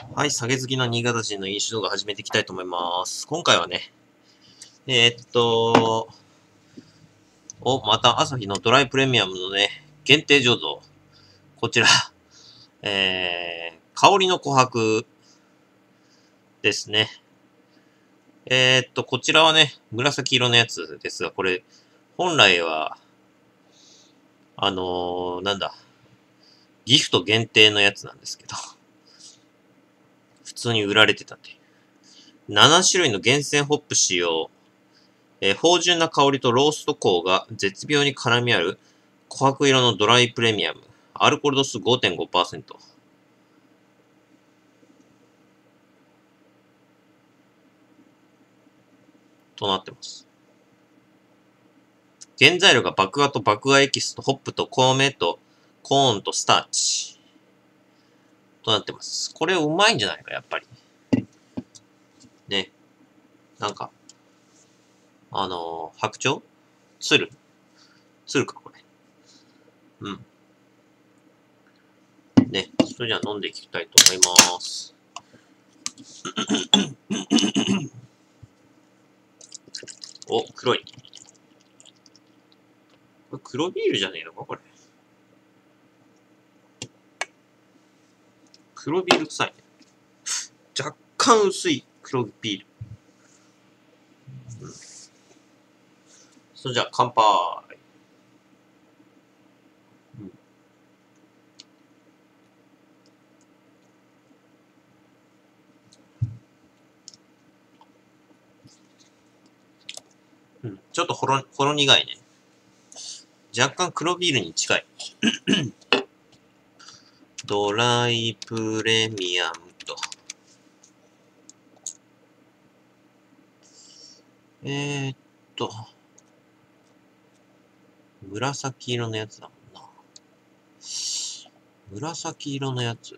はい、酒好きの新潟人の飲酒動画始めていきたいと思います。今回はね、えーっと、また朝日のドライプレミアムのね、限定醸造。こちら、香りの琥珀ですね。こちらはね、紫色のやつですが、これ、本来は、なんだ、ギフト限定のやつなんですけど、普通に売られてたっていう。7種類の厳選ホップ使用。芳醇な香りとロースト香が絶妙に絡み合う琥珀色のドライプレミアム。アルコール度数 5.5% となってます。原材料が麦芽と麦芽エキスとホップと米とコーンとスターチとなってます。これうまいんじゃないか、やっぱり。ね。なんか、白鳥鶴か、これ。うん。ね。それじゃあ飲んでいきたいと思います。お、黒い。これ黒ビールじゃねえのか、これ。黒ビール臭いね。若干薄い黒ビール。うん、それじゃあ乾杯。うん、ちょっとほろ苦いね。若干黒ビールに近い。ドライプレミアムと。えーっと、紫色のやつだもんな。紫色のやつ。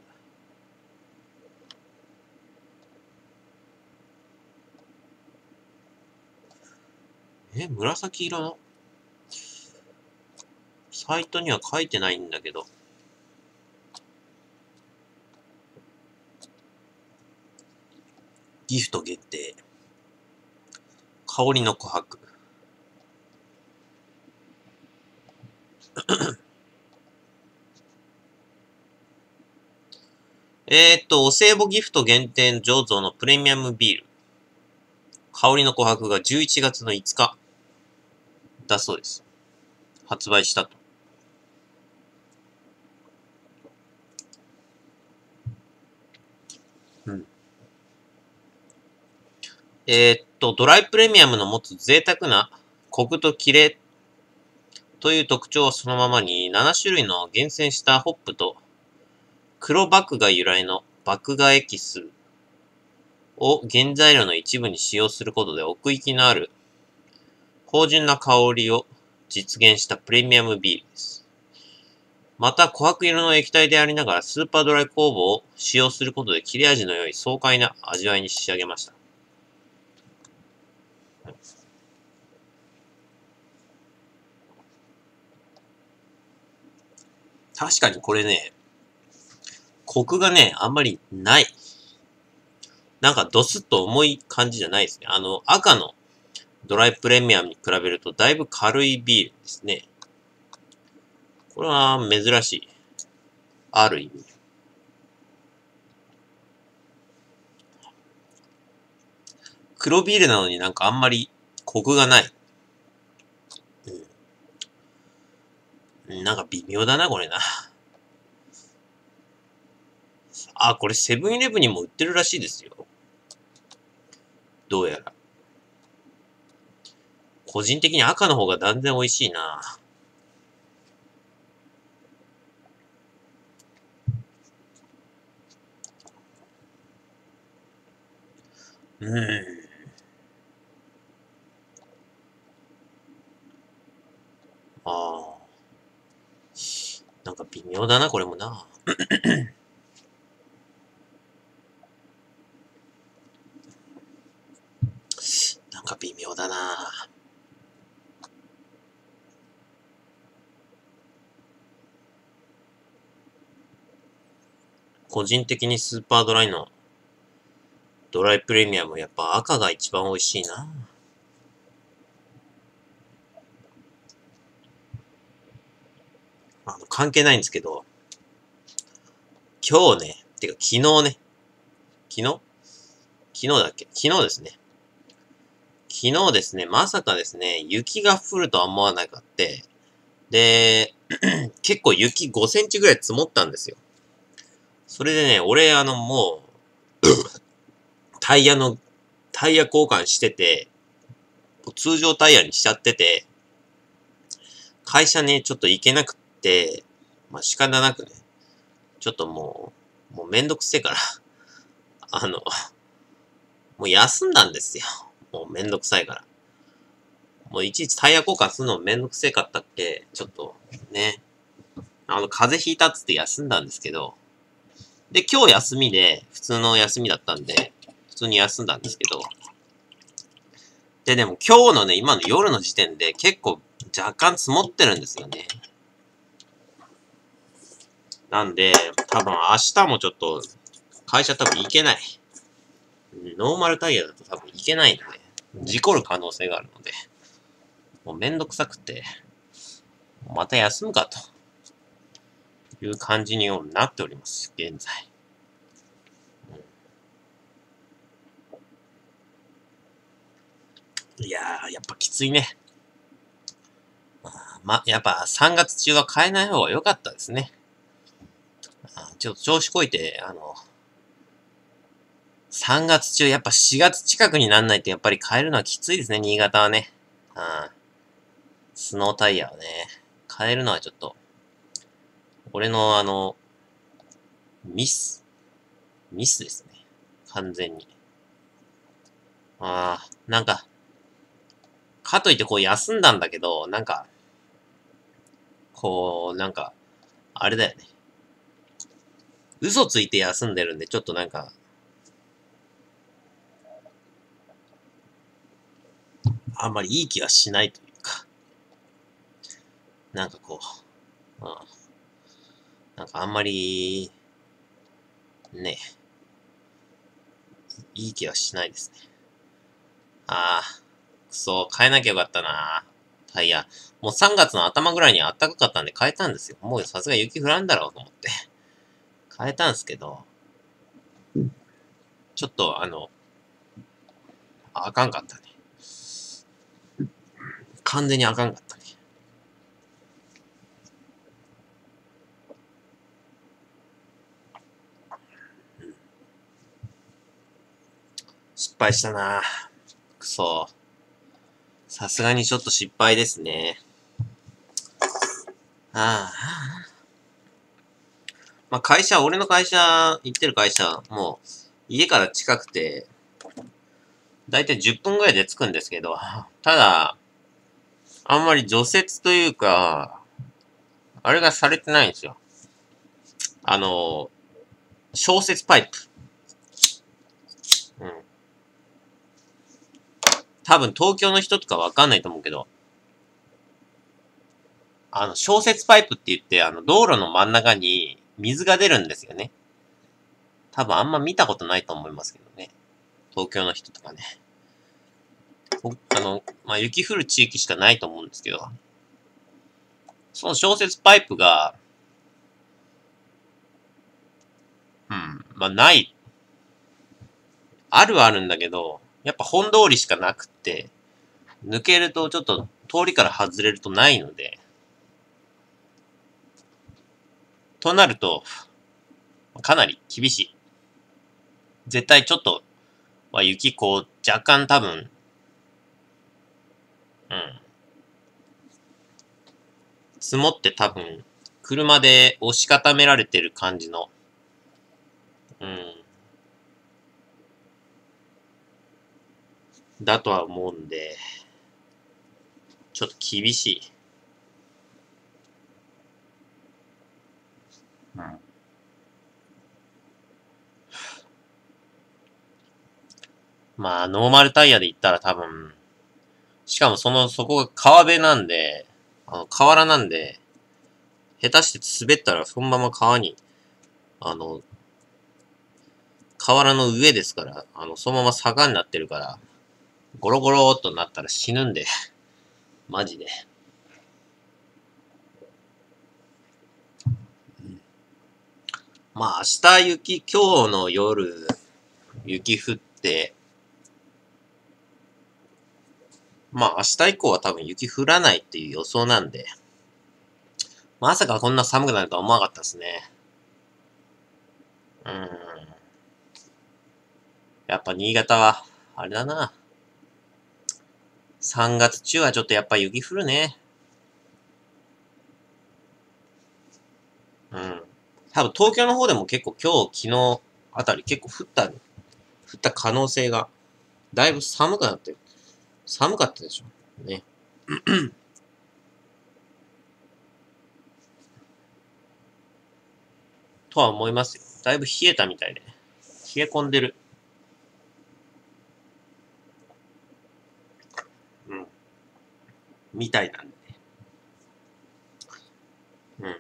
紫色のサイトには書いてないんだけど。ギフト限定。香りの琥珀。お歳暮ギフト限定醸造のプレミアムビール。香りの琥珀が11月の5日だそうです。発売したと。うん。ドライプレミアムの持つ贅沢なコクとキレという特徴はそのままに、7種類の厳選したホップと黒麦芽由来の麦芽エキスを原材料の一部に使用することで奥行きのある芳醇な香りを実現したプレミアムビールです。また、琥珀色の液体でありながらスーパードライ酵母を使用することで切れ味の良い爽快な味わいに仕上げました。確かにこれね、コクがね、あんまりない。なんかドスッと重い感じじゃないですね。赤のドライプレミアムに比べるとだいぶ軽いビールですね。これは珍しい。ある意味。黒ビールなのになんかあんまりコクがない。なんか微妙だな、これな。あ、これセブンイレブンにも売ってるらしいですよ。どうやら。個人的に赤の方が断然美味しいな。ああ。なんか微妙だな、これもな。なんか微妙だな。個人的にスーパードライのドライプレミアム、やっぱ赤が一番美味しいな。関係ないんですけど、今日ね、てか昨日ね、昨日だっけ昨日ですね。昨日ですね、まさかですね、雪が降るとは思わなかった。で、結構雪5センチぐらい積もったんですよ。それでね、俺、もう、タイヤ交換してて、通常タイヤにしちゃってて、会社ね、ちょっと行けなくって、まあ、仕方なくね、ちょっともうめんどくせえからあの、もう休んだんですよ。もうめんどくさいから。もういちいちタイヤ交換するのめんどくせえかったっけ、ちょっと、ね。風邪ひいたっつって休んだんですけど、で、今日休みで、普通の休みだったんで、普通に休んだんですけど、でも今日のね、今の夜の時点で結構若干積もってるんですよね。なんで、多分明日もちょっと、会社多分行けない。ノーマルタイヤだと多分行けないので、事故る可能性があるので、もうめんどくさくて、また休むかという感じになっております、現在。いやー、やっぱきついね。やっぱ3月中は買えない方が良かったですね。ちょっと調子こいて、3月中、やっぱ4月近くになんないとやっぱり買えるのはきついですね、新潟はね。スノータイヤをね、買えるのはちょっと、俺のミスですね。完全に。なんか、かといってこう休んだんだけど、なんか、あれだよね。嘘ついて休んでるんで、ちょっとなんか、あんまりいい気がしないというか、なんかこう、なんかあんまり、ね、いい気はしないですね。くそ、変えなきゃよかったな。タイヤ。もう3月の頭ぐらいに暖かかったんで変えたんですよ。もうさすが雪降らんだろうと思って。変えたんですけど、ちょっとあかんかったね。完全にあかんかったね。失敗したな。くそ。さすがにちょっと失敗ですね。まあ俺の会社、行ってる会社、もう、家から近くて、だいたい10分ぐらいで着くんですけど、ただ、あんまり除雪というか、あれがされてないんですよ。消雪パイプ。うん。多分東京の人とかわかんないと思うけど、消雪パイプって言って、道路の真ん中に水が出るんですよね。多分あんま見たことないと思いますけどね。東京の人とかね。雪降る地域しかないと思うんですけど、その消雪パイプが、ない。あるはあるんだけど、やっぱ本通りしかなくって、抜けるとちょっと通りから外れるとないので、となると、かなり厳しい。絶対ちょっとは雪若干多分、積もって多分、車で押し固められてる感じの、だとは思うんで、ちょっと厳しい。ノーマルタイヤで行ったら多分、しかもそこが川辺なんで、河原なんで、下手して滑ったらそのまま川河原の上ですから、そのまま坂になってるから、ゴロゴローっとなったら死ぬんで。マジで。まあ明日今日の夜、雪降って、まあ明日以降は多分雪降らないっていう予想なんで、まさかこんな寒くなるとは思わなかったですね。やっぱ新潟は、あれだな。3月中はちょっとやっぱ雪降るね。多分東京の方でも結構今日、昨日あたり結構降った可能性が、だいぶ寒くなってる。寒かったでしょ。ね。とは思いますよ。だいぶ冷えたみたいで。冷え込んでる。みたいなんでね。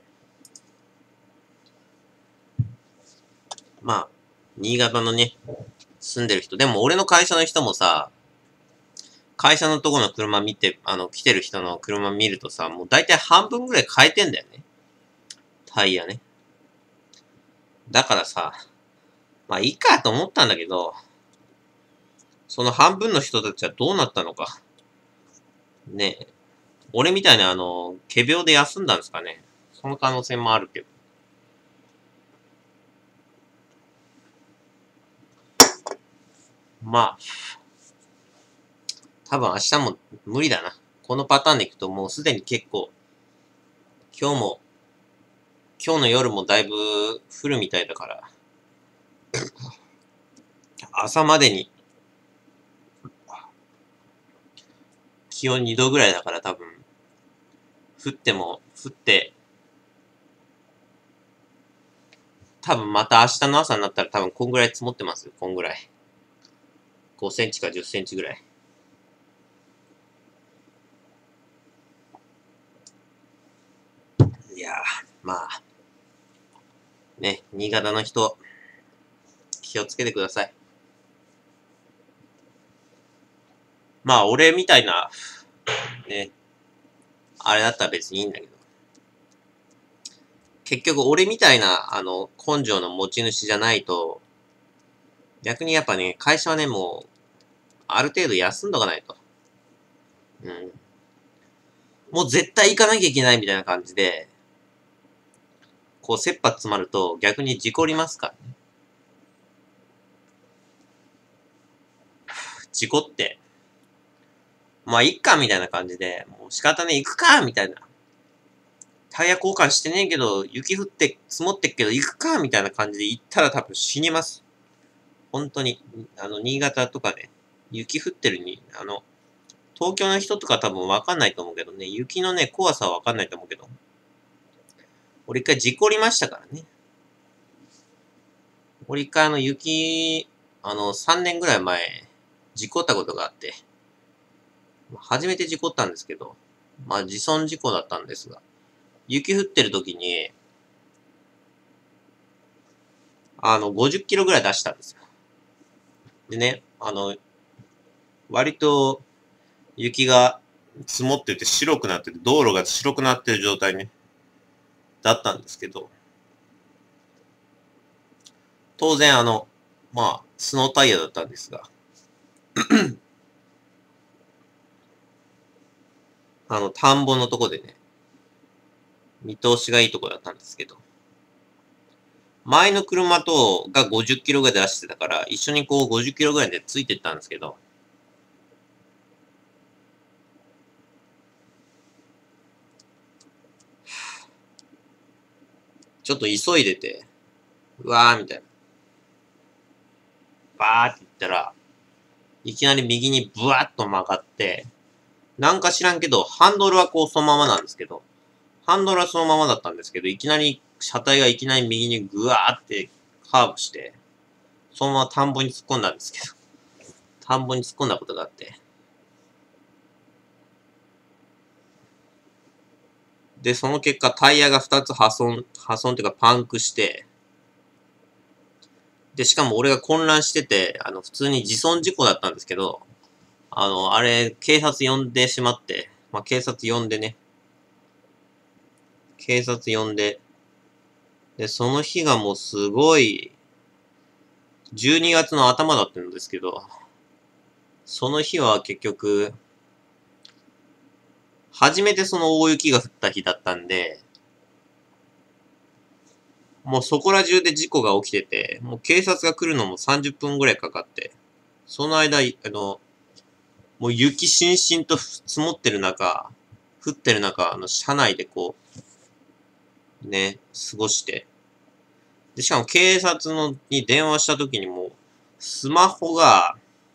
まあ、新潟のね、住んでる人。でも俺の会社の人もさ、会社のとこの車見て、来てる人の車見るとさ、もう大体半分ぐらい変えてんだよね。タイヤね。だからさ、まあいいかと思ったんだけど、その半分の人たちはどうなったのか。ねえ。俺みたいな仮病で休んだんですかね。その可能性もあるけど。まあ、多分明日も無理だな。このパターンでいくともうすでに結構、今日も、今日の夜もだいぶ降るみたいだから、朝までに気温2度ぐらいだから多分、降って、多分また明日の朝になったら多分こんぐらい積もってますよ。こんぐらい。5センチか10センチぐらい。いやー、まあ、ね、新潟の人、気をつけてください。まあ、俺みたいな、ね、あれだったら別にいいんだけど。結局、俺みたいな、根性の持ち主じゃないと、逆にやっぱね、会社はね、もう、ある程度休んどかないと。うん。もう絶対行かなきゃいけないみたいな感じで、こう、切羽詰まると逆に事故りますからね。事故って、まあ、いっかみたいな感じで、もう仕方ねえ、行くかみたいな。タイヤ交換してねえけど、雪降って積もってっけど行くかみたいな感じで行ったら多分死にます。本当に。新潟とかね、雪降ってるに、東京の人とか多分わかんないと思うけどね、雪のね、怖さはわかんないと思うけど、俺一回事故りましたからね。俺一回3年ぐらい前、事故ったことがあって、初めて事故ったんですけど、まあ自損事故だったんですが、雪降ってる時に、50キロぐらい出したんですよ。でね、割と雪が積もってて白くなってて、道路が白くなってる状態ね、だったんですけど、当然まあ、スノータイヤだったんですが、田んぼのとこでね、見通しがいいとこだったんですけど、前の車が50キロぐらい出してたから、一緒にこう50キロぐらいでついてったんですけど、ちょっと急いでて、うわーみたいな。バーって言ったら、いきなり右にブワーッと曲がって、なんか知らんけど、ハンドルはこうそのままなんですけど、ハンドルはそのままだったんですけど、いきなり、車体がいきなり右にグワーってカーブして、そのまま田んぼに突っ込んだんですけど、田んぼに突っ込んだことがあって。で、その結果タイヤが2つ破損っていうかパンクして、 で、しかも俺が混乱してて、普通に自損事故だったんですけど、あれ、警察呼んでしまって、まあ、警察呼んでね、警察呼んで、で、その日がもうすごい、12月の頭だったんですけど、その日は結局、初めてその大雪が降った日だったんで、もうそこら中で事故が起きてて、もう警察が来るのも30分ぐらいかかって、その間、もう雪しんしんと積もってる中、降ってる中、車内でこう、ね、過ごして。で、しかも警察に電話した時にも、スマホが、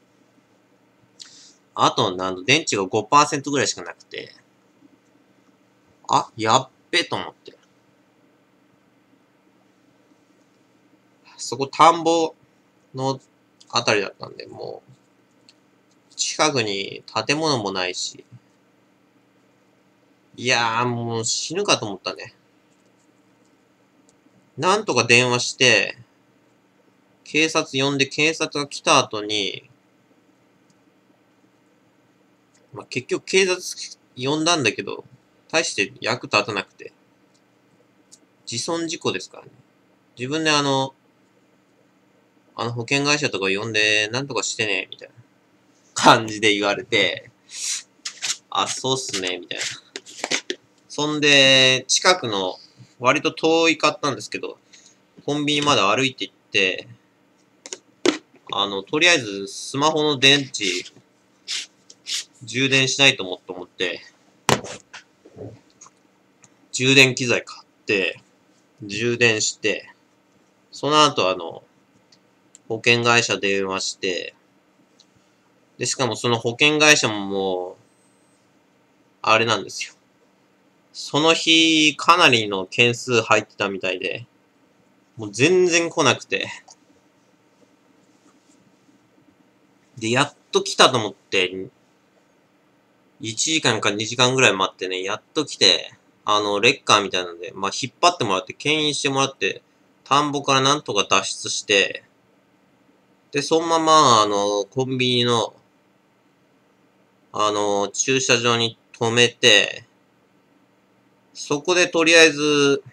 あと、電池が 5% ぐらいしかなくて、あ、やっべと思って。そこ田んぼのあたりだったんで、もう、近くに建物もないし、いやーもう死ぬかと思ったね。なんとか電話して、警察呼んで警察が来た後に、まあ、結局警察呼んだんだけど、大して役立たなくて。自損事故ですからね。自分で保険会社とか呼んで、なんとかしてね、みたいな感じで言われて、あ、そうっすね、みたいな。そんで、近くの、割と遠いかったんですけど、コンビニまで歩いて行って、とりあえずスマホの電池、充電しないと思って、充電機材買って、充電して、その後保険会社電話して、で、しかもその保険会社ももう、あれなんですよ。その日、かなりの件数入ってたみたいで、もう全然来なくて。で、やっと来たと思って、1時間か2時間ぐらい待ってね、やっと来て、レッカーみたいなので、まあ、引っ張ってもらって、牽引してもらって、田んぼからなんとか脱出して、で、そのまま、コンビニの、駐車場に止めて、そこでとりあえず、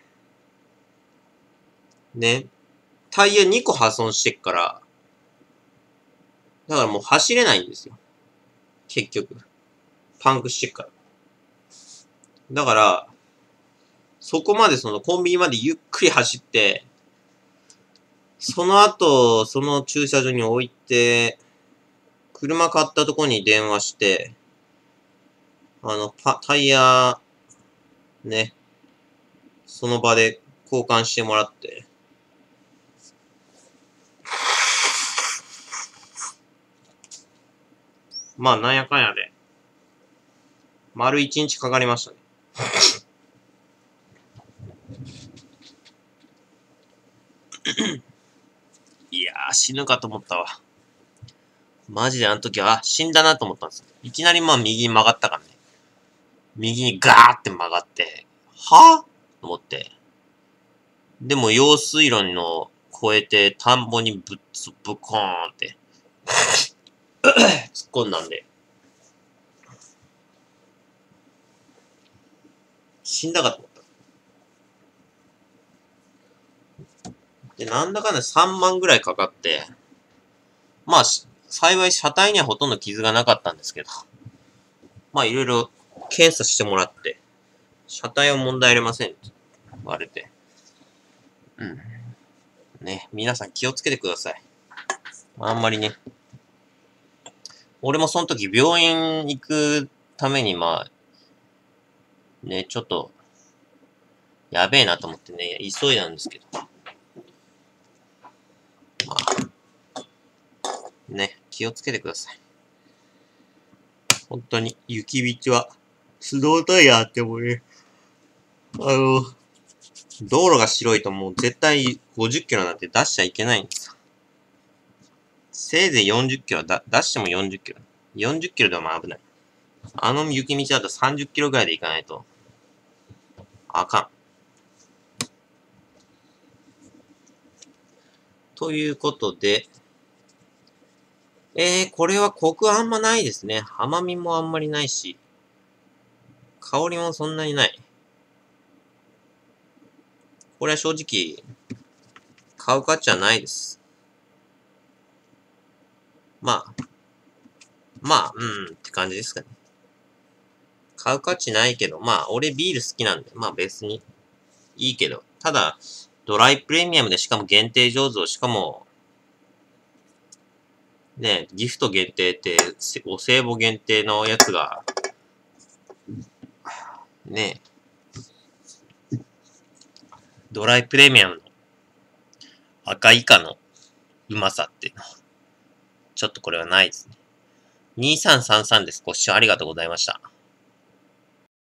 ね、タイヤ2個破損してっから、だからもう走れないんですよ。結局。パンクしてっから。だから、そこまでそのコンビニまでゆっくり走って、その後、その駐車場に置いて、車買ったとこに電話して、タイヤ、ね、その場で交換してもらって、まあ、なんやかんやで、丸1日かかりましたね。いやー、死ぬかと思ったわ。マジであの時は、死んだなと思ったんですよ。いきなりまあ右に曲がったからね。右にガーって曲がって、はぁと思って。でも用水路の越えて田んぼにぶコーンって突っ込んだんで。死んだかと思った。で、なんだかんだ3万ぐらいかかって、まあ、幸い車体にはほとんど傷がなかったんですけど、まあいろいろ検査してもらって、車体は問題ありませんって言われて。うん。ね、皆さん気をつけてください。あんまりね。俺もその時病院行くためにまあ、ね、ちょっと、やべえなと思ってね、急いだんですけど。まあ、ね、気をつけてください。本当に、雪道は、スノータイヤあってもね、道路が白いともう絶対50キロなんて出しちゃいけないんですよ。せいぜい40キロ出しても40キロ。40キロでも危ない。雪道だと30キロぐらいで行かないと、あかん。 ということで、これはコクあんまないですね。甘みもあんまりないし、香りもそんなにない。これは正直、買う価値はないです。まあ、って感じですかね。買う価値ないけど、まあ、俺ビール好きなんで、まあ別にいいけど。ただ、ドライプレミアムでしかも限定醸造、しかも、ね、ギフト限定って、お歳暮限定のやつが、ね、ドライプレミアムの赤イカのうまさっていうのは、ちょっとこれはないですね。2333です。ご視聴ありがとうございました。